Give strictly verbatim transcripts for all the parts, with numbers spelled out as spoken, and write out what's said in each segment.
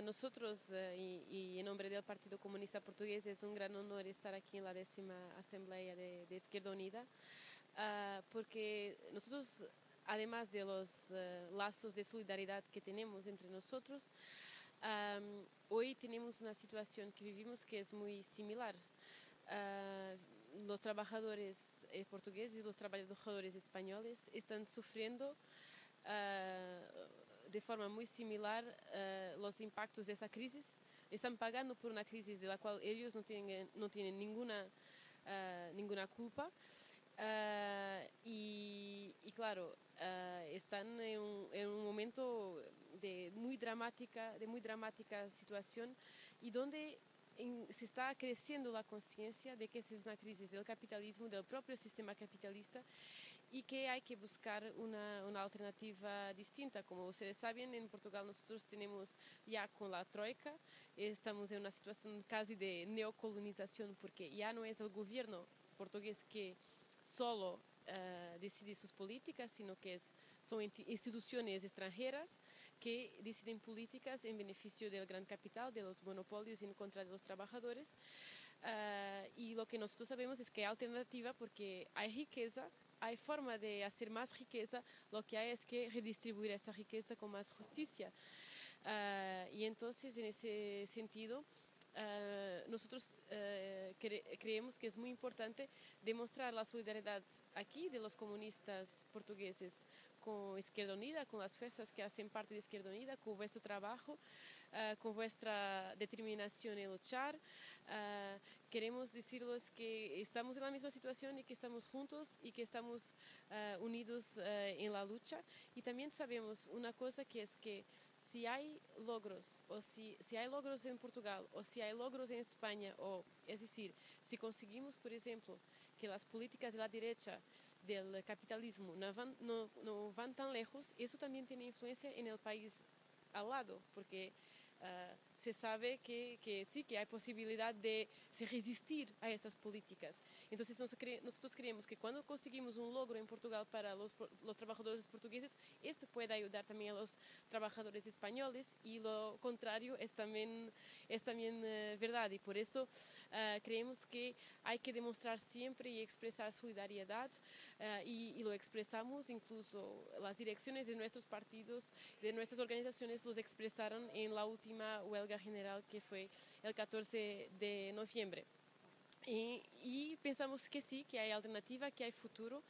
nosotros, eh, y, y en nombre del Partido Comunista Portugués, es un gran honor estar aquí en la décima Asamblea de, de Izquierda Unida, uh, porque nosotros, además de los uh, lazos de solidaridad que tenemos entre nosotros, um, hoy tenemos una situación que vivimos que es muy similar. Uh, los trabajadores eh, portugueses y los trabajadores españoles están sufriendo uh, de forma muy similar uh, los impactos de esa crisis. Están pagando por una crisis de la cual ellos no tienen, no tienen ninguna, uh, ninguna culpa. Uh, y, y claro, uh, están en un, en un momento de muy dramática, de muy dramática situación, y donde en, se está creciendo la conciencia de que esa es una crisis del capitalismo, del propio sistema capitalista, y que hay que buscar una, una alternativa distinta. Como ustedes saben, en Portugal nosotros tenemos ya con la Troika, estamos en una situación casi de neocolonización, porque ya no es el gobierno portugués que solo uh, decide sus políticas, sino que es, son instituciones extranjeras que deciden políticas en beneficio del gran capital, de los monopolios en contra de los trabajadores. Uh, y lo que nosotros sabemos es que hay alternativa porque hay riqueza, hay forma de hacer más riqueza, lo que hay es que redistribuir esa riqueza con más justicia. Uh, y entonces, en ese sentido, Uh, nosotros uh, cre creemos que es muy importante demostrar la solidaridad aquí de los comunistas portugueses con Izquierda Unida, con las fuerzas que hacen parte de Izquierda Unida, con vuestro trabajo, uh, con vuestra determinación en luchar. Uh, queremos decirles que estamos en la misma situación y que estamos juntos y que estamos uh, unidos uh, en la lucha. Y también sabemos una cosa, que es que si hay logros, o si, si hay logros en Portugal, o si hay logros en España, o, es decir, si conseguimos, por ejemplo, que las políticas de la derecha del capitalismo no van, no, no van tan lejos, eso también tiene influencia en el país al lado, porque uh, se sabe que, que sí, que hay posibilidad de se resistir a esas políticas. Entonces nosotros creemos que cuando conseguimos un logro en Portugal para los, los trabajadores portugueses, eso puede ayudar también a los trabajadores españoles, y lo contrario es también, es también uh, verdad. Y por eso uh, creemos que hay que demostrar siempre y expresar solidaridad, uh, y, y lo expresamos, incluso las direcciones de nuestros partidos, de nuestras organizaciones, los expresaron en la última huelga general que fue el catorce de noviembre. Y, y pensamos que sí, que hay alternativa, que hay futuro,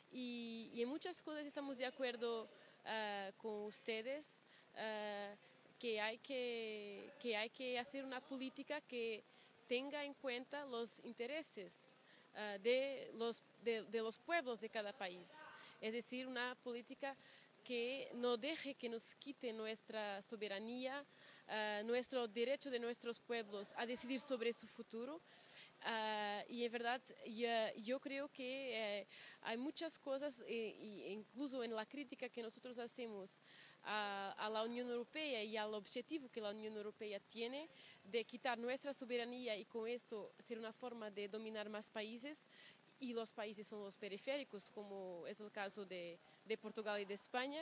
y, y en muchas cosas estamos de acuerdo uh, con ustedes, uh, que, hay que, que hay que hacer una política que tenga en cuenta los intereses uh, de, los, de, de los pueblos de cada país, es decir, una política que no deje que nos quite nuestra soberanía, uh, nuestro derecho de nuestros pueblos a decidir sobre su futuro. Uh, y en verdad yo, yo creo que eh, hay muchas cosas, eh, incluso en la crítica que nosotros hacemos a, a la Unión Europea y al objetivo que la Unión Europea tiene de quitar nuestra soberanía y con eso ser una forma de dominar más países, y los países son los periféricos, como es el caso de, de Portugal y de España.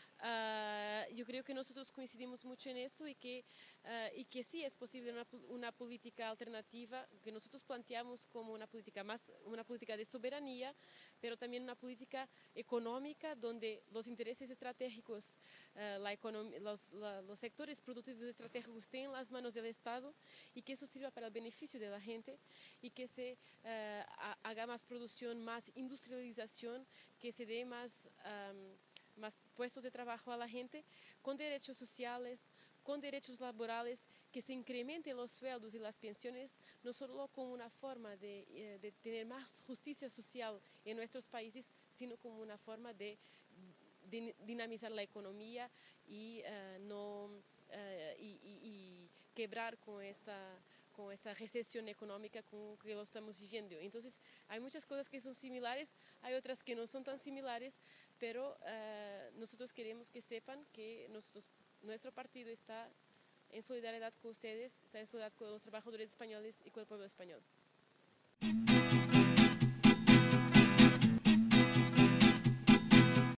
Uh, yo creo que nosotros coincidimos mucho en eso, y que, uh, y que sí es posible una, una política alternativa que nosotros planteamos como una política, más, una política de soberanía, pero también una política económica donde los intereses estratégicos, uh, la los, la, los sectores productivos estratégicos estén en las manos del Estado, y que eso sirva para el beneficio de la gente, y que se uh, haga más producción, más industrialización, que se dé más... Um, más puestos de trabajo a la gente, con derechos sociales, con derechos laborales, que se incrementen los sueldos y las pensiones, no solo como una forma de, de tener más justicia social en nuestros países, sino como una forma de, de dinamizar la economía y, uh, no, uh, y, y, y quebrar con esa... con esa recesión económica con que lo estamos viviendo. Entonces, hay muchas cosas que son similares, hay otras que no son tan similares, pero uh, nosotros queremos que sepan que nosotros, nuestro partido está en solidaridad con ustedes, está en solidaridad con los trabajadores españoles y con el pueblo español.